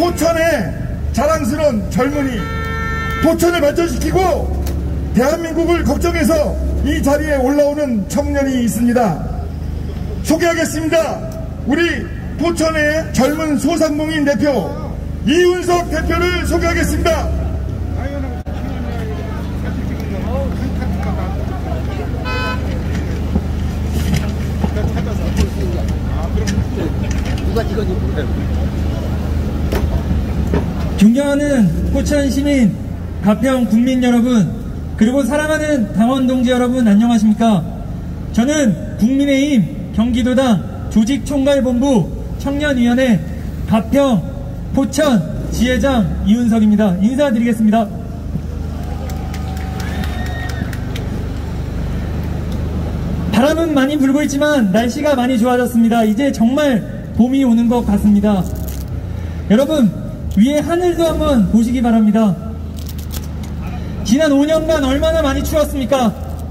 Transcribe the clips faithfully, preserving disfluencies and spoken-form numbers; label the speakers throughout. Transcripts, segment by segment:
Speaker 1: 포천의 자랑스러운 젊은이, 포천을 발전시키고 대한민국을 걱정해서 이 자리에 올라오는 청년이 있습니다. 소개하겠습니다. 우리 포천의 젊은 소상공인 대표 이윤석 대표를 소개하겠습니다.
Speaker 2: 존경하는 포천 시민, 가평 국민 여러분, 그리고 사랑하는 당원 동지 여러분, 안녕하십니까? 저는 국민의힘 경기도당 조직총괄본부 청년위원회 가평 포천 지회장 이윤석입니다. 인사드리겠습니다. 바람은 많이 불고 있지만 날씨가 많이 좋아졌습니다. 이제 정말 봄이 오는 것 같습니다. 여러분, 위에 하늘도 한번 보시기 바랍니다. 지난 오 년간 얼마나 많이 추웠습니까?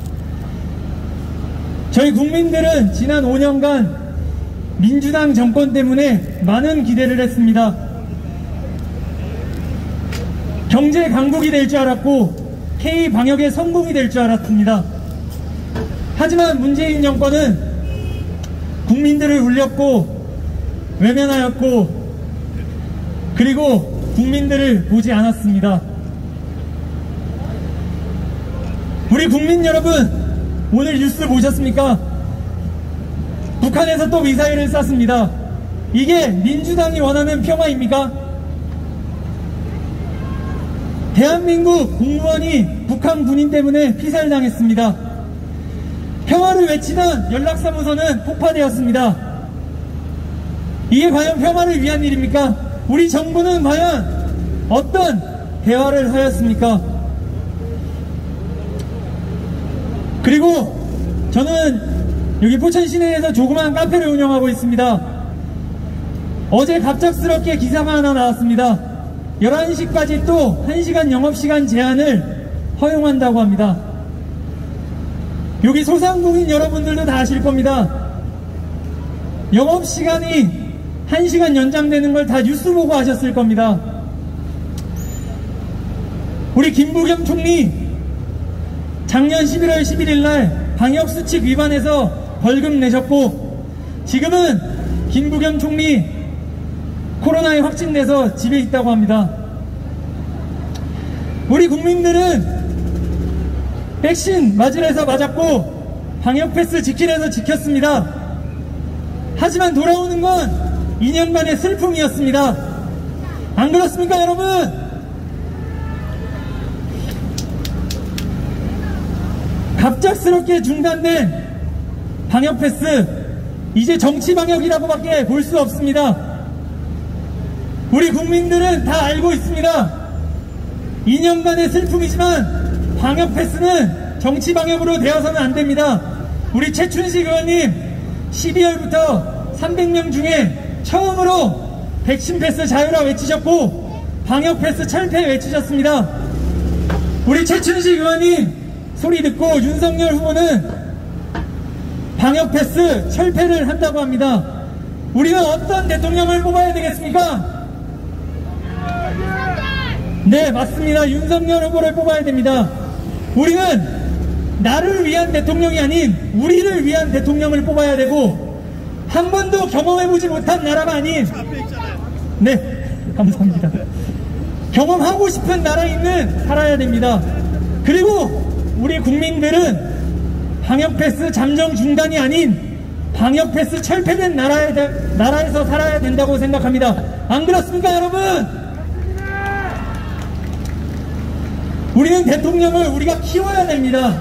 Speaker 2: 저희 국민들은 지난 오 년간 민주당 정권 때문에 많은 기대를 했습니다. 경제 강국이 될 줄 알았고 K방역의 성공이 될 줄 알았습니다. 하지만 문재인 정권은 국민들을 울렸고 외면하였고 그리고 국민들을 보지 않았습니다. 우리 국민 여러분, 오늘 뉴스 보셨습니까? 북한에서 또 미사일을 쐈습니다. 이게 민주당이 원하는 평화입니까? 대한민국 공무원이 북한 군인 때문에 피살당했습니다. 평화를 외치던 연락사무소는 폭파되었습니다. 이게 과연 평화를 위한 일입니까? 우리 정부는 과연 어떤 대화를 하였습니까? 그리고 저는 여기 포천 시내에서 조그마한 카페를 운영하고 있습니다. 어제 갑작스럽게 기사가 하나 나왔습니다. 열한 시까지 또 한 시간 영업시간 제한을 허용한다고 합니다. 여기 소상공인 여러분들도 다 아실 겁니다. 영업시간이 한 시간 연장되는 걸 다 뉴스 보고 하셨을 겁니다. 우리 김부겸 총리 작년 십일월 십일일 날 방역수칙 위반해서 벌금 내셨고 지금은 김부겸 총리 코로나에 확진돼서 집에 있다고 합니다. 우리 국민들은 백신 맞으래서 맞았고 방역패스 지키래서 지켰습니다. 하지만 돌아오는 건 이 년간의 슬픔이었습니다. 안 그렇습니까, 여러분? 갑작스럽게 중단된 방역패스, 이제 정치방역이라고밖에 볼 수 없습니다. 우리 국민들은 다 알고 있습니다. 이 년간의 슬픔이지만 방역패스는 정치방역으로 되어서는 안 됩니다. 우리 최춘식 의원님 십이월부터 삼백 명 중에 처음으로 백신 패스 자유라 외치셨고 방역 패스 철폐 외치셨습니다. 우리 최춘식 의원님 소리 듣고 윤석열 후보는 방역 패스 철폐를 한다고 합니다. 우리는 어떤 대통령을 뽑아야 되겠습니까? 네, 맞습니다. 윤석열 후보를 뽑아야 됩니다. 우리는 나를 위한 대통령이 아닌 우리를 위한 대통령을 뽑아야 되고 한 번도 경험해보지 못한 나라가 아닌, 네, 감사합니다. 경험하고 싶은 나라에 있는 살아야 됩니다. 그리고 우리 국민들은 방역패스 잠정 중단이 아닌 방역패스 철폐된 나라에, 나라에서 살아야 된다고 생각합니다. 안 그렇습니까, 여러분? 우리는 대통령을 우리가 키워야 됩니다.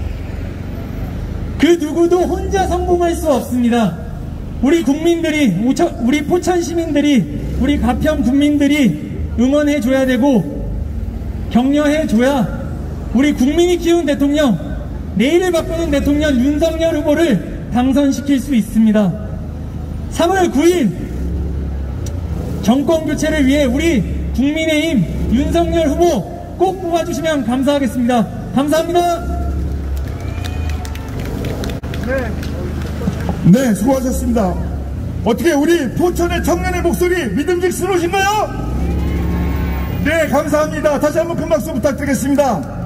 Speaker 2: 그 누구도 혼자 성공할 수 없습니다. 우리 국민들이, 우리 포천 시민들이, 우리 가평 국민들이 응원해줘야 되고 격려해줘야 우리 국민이 키운 대통령, 내일을 바꾸는 대통령 윤석열 후보를 당선시킬 수 있습니다. 삼월 구일 정권교체를 위해 우리 국민의힘 윤석열 후보 꼭 뽑아주시면 감사하겠습니다. 감사합니다.
Speaker 1: 네. 네, 수고하셨습니다. 어떻게 우리 포천의 청년의 목소리 믿음직스러우신가요? 감사합니다. 다시 한번 큰 박수 부탁드리겠습니다.